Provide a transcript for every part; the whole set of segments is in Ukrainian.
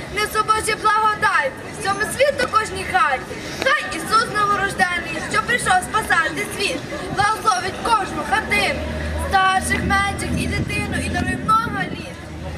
несу Божі благодать, всьому світу кожній хаті. Хай Ісус новорождений, що прийшов спасати світ, благословить кожну хатину, старших, менших і дитину, і дарує много літ.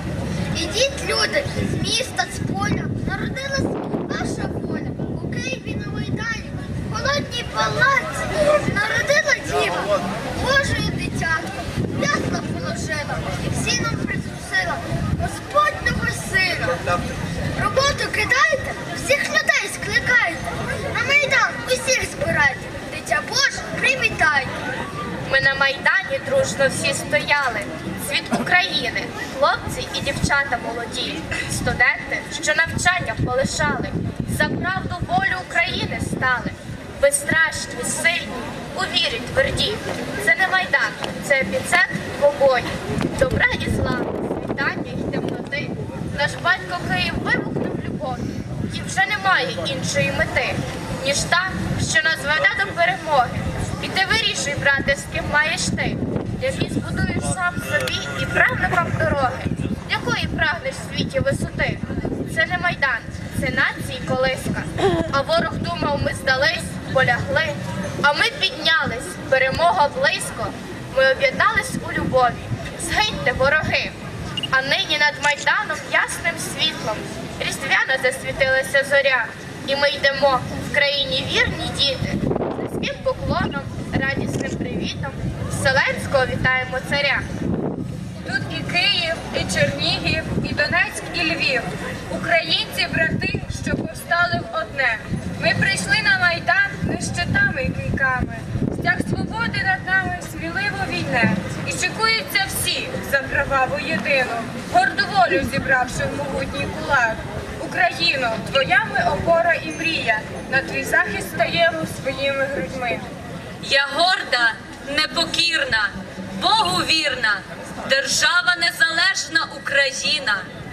Ідіть, люди, з міста, з поля, народилась наша воля. У Києві на Майдані, в холодній палаці, народила діва, Божою дитятко, ясно положила, і всі нам притрусила Господнього сина. Роботу кидайте, всіх людей скликайте, на Майдан усіх збирайте, дитя Боже, привітайте. Ми на Майдані дружно всі стояли, світ України, хлопці і дівчата молоді, студенти, що навчання полишали, за правду волю України стали, безстрашні, сильні, у вірі тверді. Це не Майдан, це епіцентр побою, добра і зла, світання й темноти. Наш батько Київ вибухнув любов'ю, і вже немає іншої мети, ніж та, що нас веде до перемоги. І ти вирішуй, брате, з ким маєш ти, який збудуєш сам собі і правникам дороги, якої прагнеш в світі висоти. Це не Майдан, це нації колиска. А ворог думав, ми здались, полягли, а ми піднялись, перемога близько. Ми об'єднались у любові, згиньте, вороги. А нині над Майданом ясним світлом різдвяно засвітилася зоря. І ми йдемо в країні вірні діти, низьким поклоном, радісним привітом, Вселенського вітаємо царя. Тут і Київ, і Чернігів, і Донецьк, і Львів. Українці, брати, що повстали в одне. Ми прийшли на Майдан не щитами і кийками. Стяг свободи над нами сміливо війне. І шикуються всі за кроваву єдину, горду волю зібравши в могутній кулак. Україно, твоя ми опора і мрія, на твій захист стаємо своїми грудьми. Я горда, непокірна, Богу вірна, держава незалежна Україна.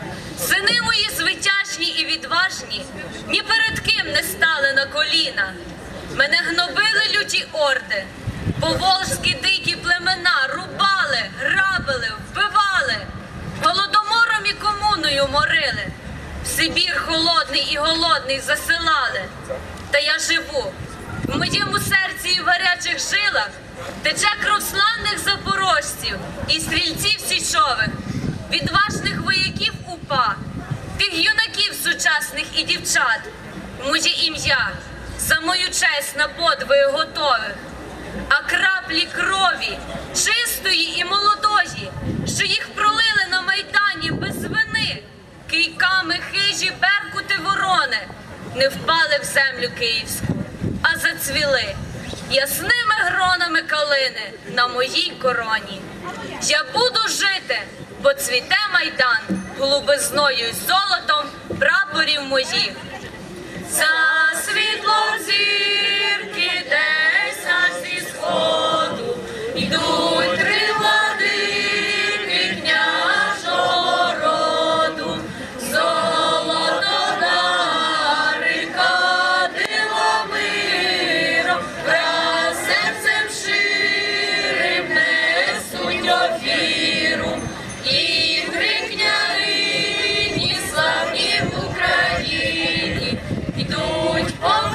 Сини мої звитяжні і відважні, ні перед ким не стали на коліна. Мене гнобили люті орди, поволжські дикі племена рубали, грабили, вбивали, голодомором і комуною морили. В Сибір холодний і голодний засилали. Та я живу, в моєму серці і в гарячих жилах тече кров славних запорожців і стрільців січових, відважних вояків УПА, тих юнаків сучасних і дівчат. Моє ім'я за мою честь на подвиги готових, а краплі крові, чистої і молодої, що їх пролили на Майдані без вини, кийками хижі беркути ворони, не впали в землю київську, а зацвіли ясними гронами калини на моїй короні. Я буду жити, бо цвіте Майдан голубизною й золотом прапорів моїх. За світлом зірки десь аж зі сходу йдуть три владики княжого роду. Золото дари кадило миром, враз серцем ширим несуть офіру. І три княгині славні в Україні йдуть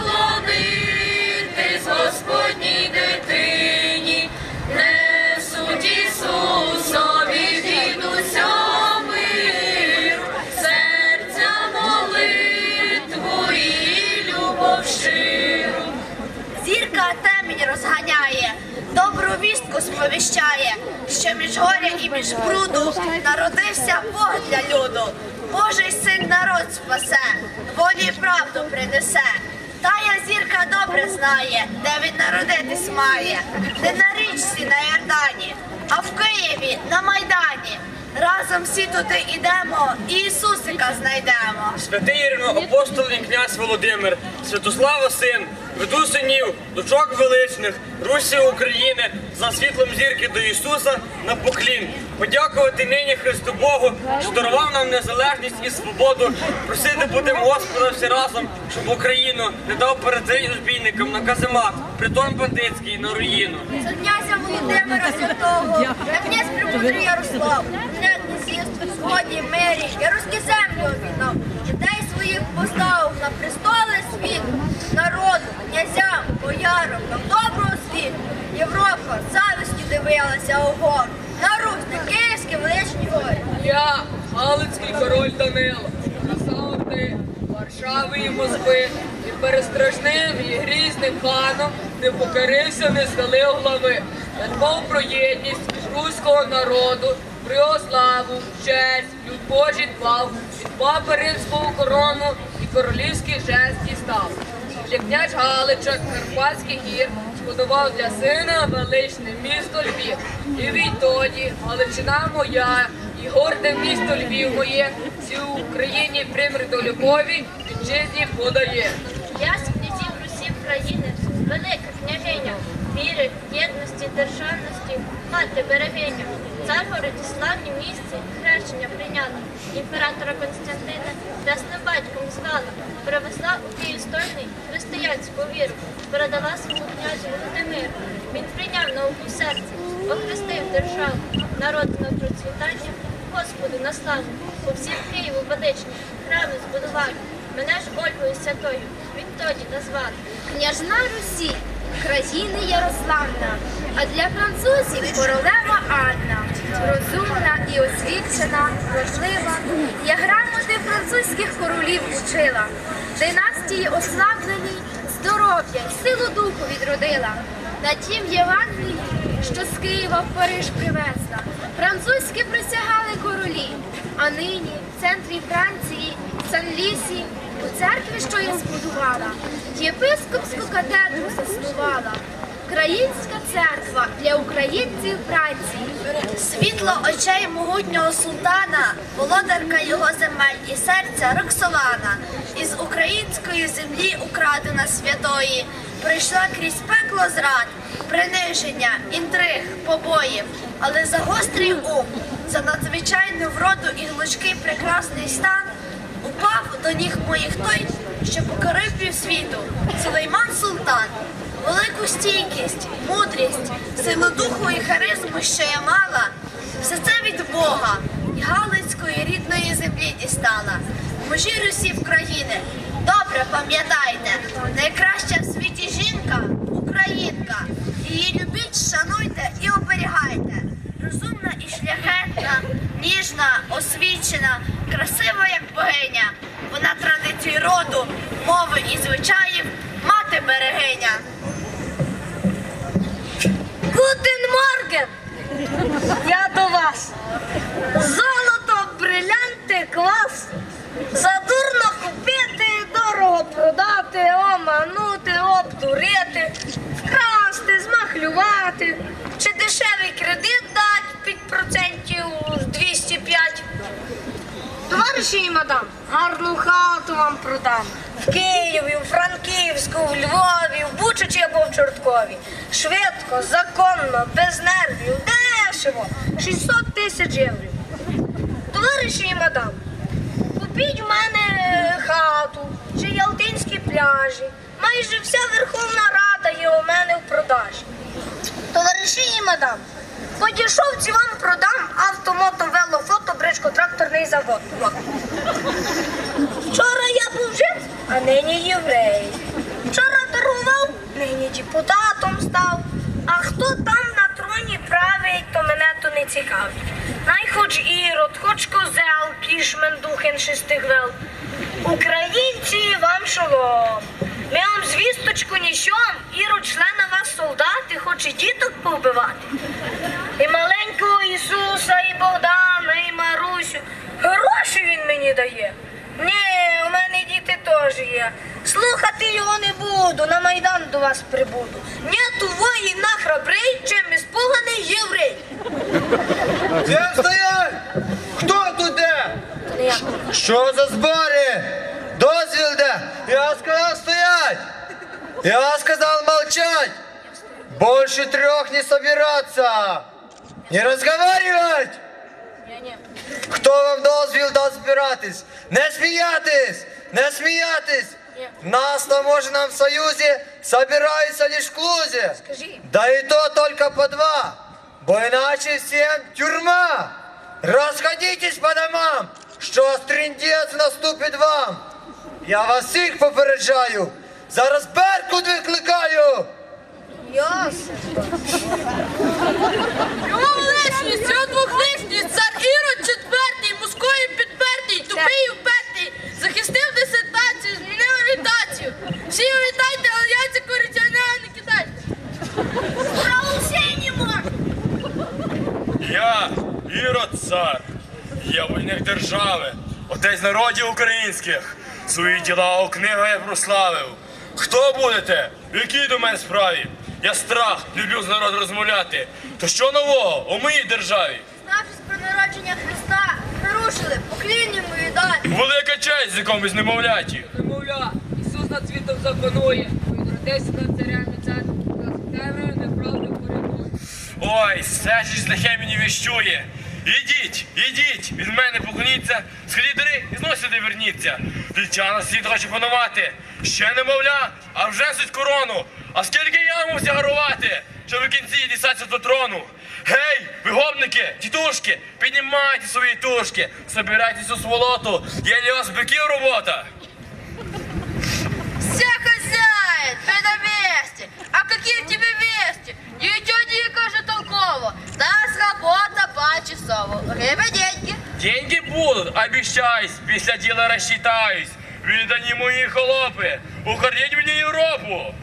поклонитись Господній дитині, несуть Ісусові дідуся миру, серця молитву і любов щиру. Зірка темінь розганяє, добру вістку сповіщає, що між горя і між бруду народився Бог для люду. Божий син народ спасе, волі й правду принесе. Тая зірка добре знає, де він народитись має, не на річці на Йордані, а в Києві на Майдані. Разом всі туди ідемо і Ісусика знайдемо. Святий рівноапостольний князь Володимир, Святослава син, веду синів, дочок величних, Русі України, за світлом зірки до Ісуса на поклін. Подякувати нині Христу Богу, що дарував нам незалежність і свободу. Просити будемо Господа всі разом, щоб Україну не дав перед розбійникам на каземат, притон бандитський на руїну. За князя Володимира Святого, на князь Премудрий Ярослав, не з'їзд в згоді мирі, я руські землю об'єднав, Дітей своїх поставив на престоли світу, народу, князям, боярам, нам доброго світу. Європа завістю дивилася угору, на Русь, на Київські величні гори. Я, Галицький король Данило, краса ти, Варшави і Москви, і перестрашним і грізним ханом не покорився, не схилив глави. Я дбав про єдність руського народу, про його славу, честь, люд Божий дбав, від папи римського корону і королівський жест дістав. Вже князь Галича, Карпатських гір, збудував для сина величне місто Львів. І відтоді Галичина моя, і горде місто Львів моє, всій Україні примір до любові, вітчизні подає. Я з князів Русі країни, велика княгиня, віри, єдності, державності, мати берегиня. Цар горить у славні місці, хрещення прийняла, імператора Константина хресним батьком звала, привезла у Київ стольний християнську віру, передала своєму князю Володимиру. Він прийняв науку в серці, охрестив державу, народ на процвітання, Господу на славу. По всім Києву величні храми збудували, мене ж Ольгою Святою відтоді назвали. Княжна Русі, країни Ярославна, а для французів королева Анна. Розумна і освічена, вродлива, я грамоти французьких королів учила. Династії ослабленій здоров'я й силу духу відродила. На тім Євангелії, що з Києва в Париж привезла, французькі присягали королі, а нині в центрі Франції, Сан-Лісі, у церкві, що я збудувала, єпископську катедру заснувала. Українська церква для українців Франції. Світло очей могутнього султана, володарка його земель і серця Роксолана, із української землі украдена святої, пройшла крізь пекло зрад, приниження, інтриг, побоїв, але за гострий ум, за надзвичайну вроду і гнучкий прекрасний стан, упав до ніг моїх той, що покорив півсвіту, Сулейман Султан. Велику стійкість, мудрість, силу духу і харизму, що я мала, все це від Бога і Галицької рідної землі дістала. Мужі Русі України, добре пам'ятайте, найкраща в світі жінка – українка. Її любіть, шануйте і оберігайте. Розумна і шляхетна, ніжна, освічена, красива, як богиня. Вона традицій роду, мови і звичаїв, мати берегиня. Гутен Морген! Я до вас. Золото, брилянти, квас. Задурно купити, дорого продати, оманути, обдурити, вкрасти, змахлювати. Чи дешевий кредит дать під процентів 205. Товариші і мадам, гарну хату вам продам. В Києві, у Франківську, в Львові, в Бучачі або в Чорткові. Швидко, законно, без нервів, дешево. 600 тисяч євро. Товариші і мадам, купіть в мене хату чи Ялтинські пляжі. Майже вся Верховна Рада є у мене в продажі. Товариші і мадам, по дешевці вам продам авто, мото, вело, фото, бричко, тракторний завод. Вчора я був жид, а нині єврей. Вчора торгував, нині депутатом став. А хто там на троні править, то мене то не цікавить. Най хоч Ірод, хоч козел, кішмен, духен, шестигвел. Українці, вам шолом. Ми вам звісточку несем, Ірод шле на вас солдати, хоче діток повбивати. І маленького Ісуса, і Богдана, і Марусю. Гроші він мені дає. Ні, у мене діти теж є. Слухати його не буду, на Майдан до вас прибуду. Нету воїна храбрий, чим іспуганий єврей. Всем стоять! Хто тут де? Що за збори? Дозвіл де? Я сказав стоять! Я сказал молчать! Больше 3 не собираться! Не разговаривать! Хто вам дозвіл дасть збиратись? Не сміятись! Не сміятись! В нас таможенном союзе собираются лишь в клузе. Да и то только по 2, бо иначе всем тюрьма. Расходитесь по домам, що трындець наступить вам. Я вас всіх попереджаю. Зараз Беркут викликаю. Ясно. Його величність, його двохлишність, цар Ірод IV, Москові підпертий, тупий і впертий, захистив дисертацію, змінив орієнтацію. Всі вітайте, але яйця корицяного не кидайте. Я, Ірод цар, є войник держави, отець народів українських, свої діла у книгах я прославив. Хто будете? В якій до мене справі? Я страх, люблю з народом розмовляти. То що нового у моїй державі? Знавшись про народження Христа, нарушили поклінні мої дані. Велика честь з якомусь немовляті. Немовля, Ісус над світом запанує, він родився над царями цар, над темрою неправду порятує. Ой, все ж лихе мені віщує. Ідіть, ідіть, від мене поклоніться, сходіть дари і знов сюди верніться. Вільчана світ хоче панувати. Ще немовля, а вже несуть корону. А скільки я мусив гарувати, щоб в кінці дістатися до трону? Гей, вигобники, тітушки, піднімайте свої тушки, собирайтесь у сволоту, є для вас биків робота. Все, хозяин, ты на месте. А какие тебе вести? Ничего не каже толково. Нас работа почасово. Время деньги. Деньги будуть, обіщаюсь, після діла розчитаюсь. Віддані мої холопи, ухорніть мені Європу.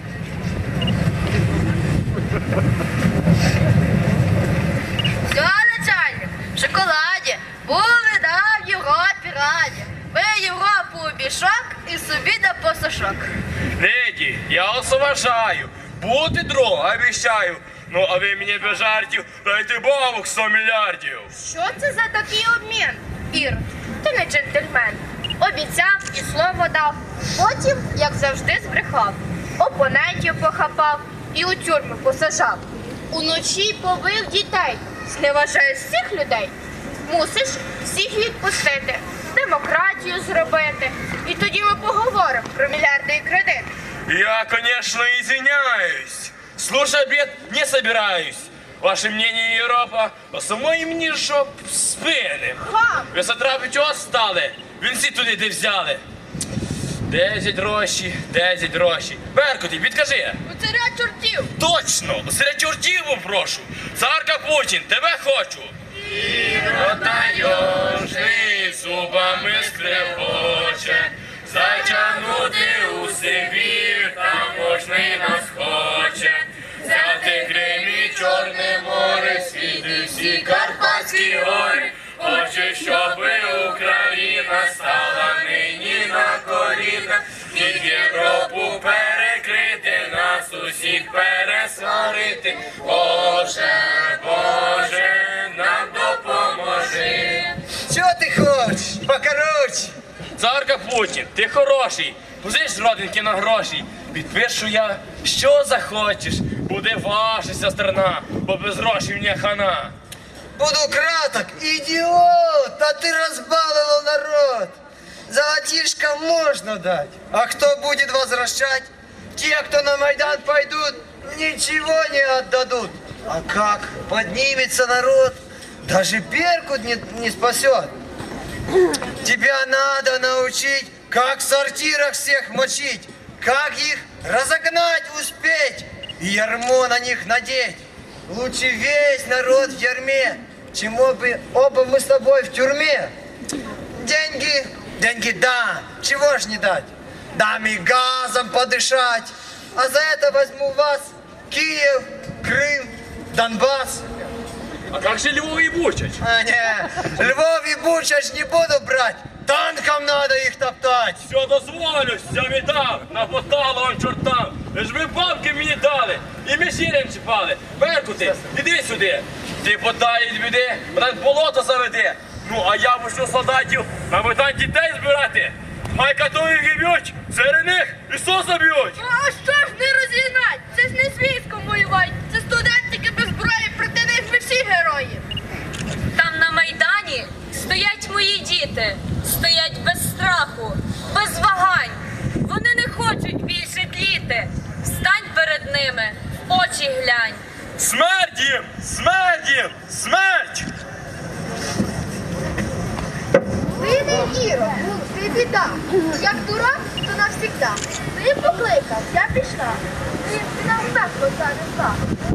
Все, начальник, в шоколаді. Були да в Європі раді. Ви Європу у мішок і собі на посошок. Леді, я вас уважаю, бути друг, обіщаю. Ну, а ви мені без жартів дайте бабок 100 мільярдів. Що це за такий обмін? Ір, ти не джентльмен. Обіцяв і слово дав. Потім, як завжди, збрехав. Опонентів похапав і у тюрми посажав. Уночі побив дітей. Зневажає всіх людей. Мусиш всіх відпустити, демократію зробити. І тоді ми поговоримо про мільярди і кредити. Я, конечно, извиняюсь. Слушать обед не собираюсь. Ваше мнение, Европа, а самої мені жоп спини. Ви сатрапи чого стали? Він всі туди де взяли. 10 гроші, 10 гроші. Беркуті, підкажи. У царя чортів. Точно, серед чортів прошу. Царка Путін, тебе хочу. Отайожний зубами скребоче, затягнути у Сибір, таможний нас хоче. Взяти Крим і Чорне море, світи всі Карпатські гори. Хоче, щоби Україна стала нині на коліна, під Європу перекрити, нас усіх пересварити. Боже, Боже, нам допоможи. Що ти хочеш? Покороче. Царка Путін, ти хороший, позич родинки на гроші. Підпишу я, що захочеш, буде ваша вся страна, бо без грошей мені хана. Буду краток, идиот, а ты разбаловал народ. Золотишко можно дать, а кто будет возвращать? Те, кто на Майдан пойдут, ничего не отдадут. А как поднимется народ, даже Беркут не спасет. Тебя надо научить, как в сортирах всех мочить, как их разогнать успеть и ярмо на них надеть. Лучше весь народ в ярме, чем оба мы с тобой в тюрьме. Деньги, деньги да, чего ж не дать? Дам и газом подышать, а за это возьму вас Киев, Крым, Донбасс. А как же Львов и Бучач? А не, Львов и Бучач не буду брать, танком надо их топтать. Все дозволю, все віддав, напотало вам чортам. Лиш ви бабки мені дали і міжірям чіпали. Беркути, іди сюди. Ти подай від біди, мене болото заведи. Ну, а я почну солдатів на Майдан дітей збирати. Хай католики б'ють, серед них Ісуса б'ють. А що ж не розігнать? Це ж не з військом воювати, це студентики без зброї, проти них ми всі герої. Там на Майдані стоять мої діти, стоять без страху, без вагань. Вони не хочуть більше тліти. Встань перед ними, в очі глянь. Смерть їм! Смерть їм! Смерть! Єдиний Ірод, ти біда. Як дурак, то навсігда. Ти покликав, я пішла. Ти нам пекло занесла.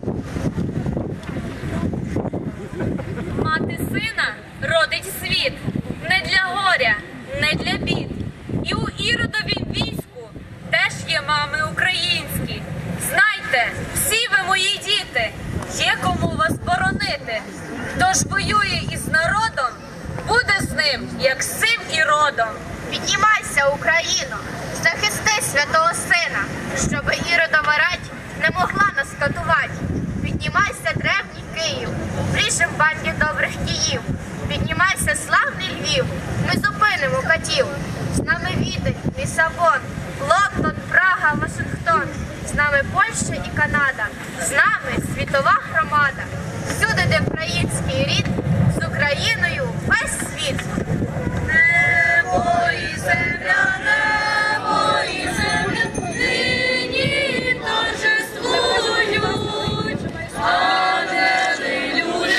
Мати сина родить світ не для горя, не для бід. І у Іродовім війську теж є мами українські. Знайте, всі ви мої діти, є кому вас боронити. Хто ж воює із народом, буде з ним, як з цим Іродом. Піднімайся, Україно, захисти святого сина, щоби Іродова рать не могла нас катувати. Піднімайся, древній Київ, брішем банді добрих київ. Піднімайся, славний Львів, ми зупинимо катів. З нами Відень, Лісабон, Лондон, Прага, Вашингтон. З нами Польща і Канада, з нами світова громада. Всюди, де український рід, з Україною весь світ. Небо і земля, небо і земля, нині торжествують. Ангели,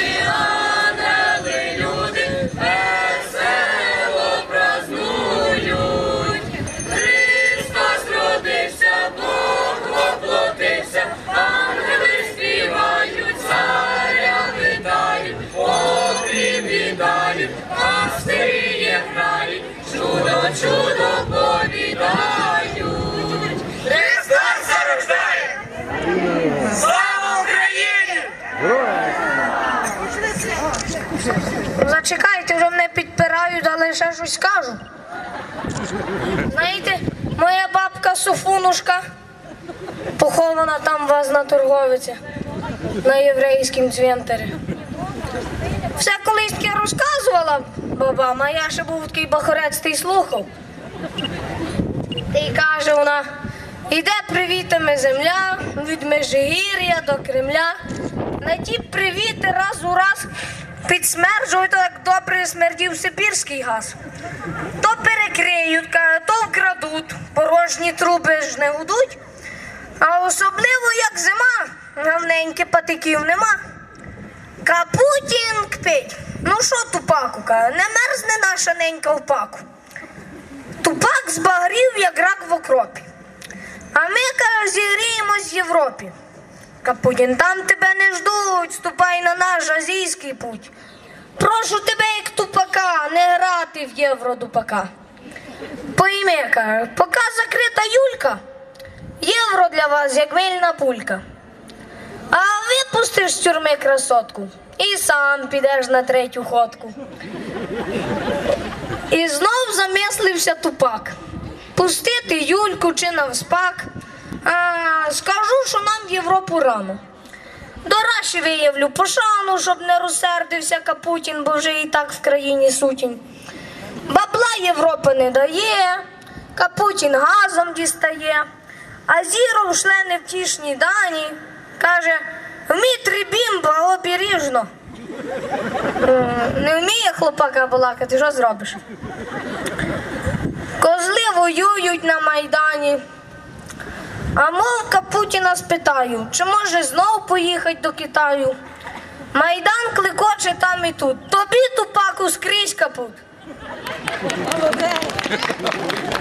люди, весело празнують. Христос родився, Бог воплотився, ангели співають, царя вітають, окрім вітають, пастирі грають, чудо, чудо повідають. Христос зарождає! Слава Україні! Зачекайте, вже мене підпирають, але ще щось скажу. Знаєте, моя бабка Софунушка похована там у вас на Торговиці, на єврейському цвинтарі. Все колись таке розказувала бабам, а я ще був такий бахорець, ти слухав. І каже вона, іде привітами земля, від Межигір'я до Кремля. На ті привіти раз у раз підсмерджують, так добре смердів сибірський газ. То перекриють, то вкрадуть, порожні труби ж не гудуть. А особливо, як зима, гавненьки патиків нема. Путін кпить. Ну що Тупаку, не мерзне наша ненька в паку. Тупак збагрів, як рак в окропі. А ми, зігріємось в Європі. Путін, там тебе не ждуть, ступай на наш азійський путь. Прошу тебе, як тупака, не грати в євро-дупака. Пойми, поки закрита Юлька, євро для вас, як мильна пулька. А випустиш з тюрми красотку і сам підеш на третю ходку. І знов замислився Тупак. Пустити Юльку чи навспак. Скажу, що нам в Європу рано. До Раші виявлю пошану, щоб не розсердився Путін, бо вже і так в країні сутінь. Бабла Європа не дає, Путін газом дістає, а Зіров шле невтішні дані. Каже, Дмитрій Бімба обережно. Не вміє хлопака балакати, що зробиш? Козли воюють на Майдані. А мовка Путіна спитаю, чи може знов поїхати до Китаю? Майдан кликоче там і тут. Тобі, Тупаку, скрізь капут.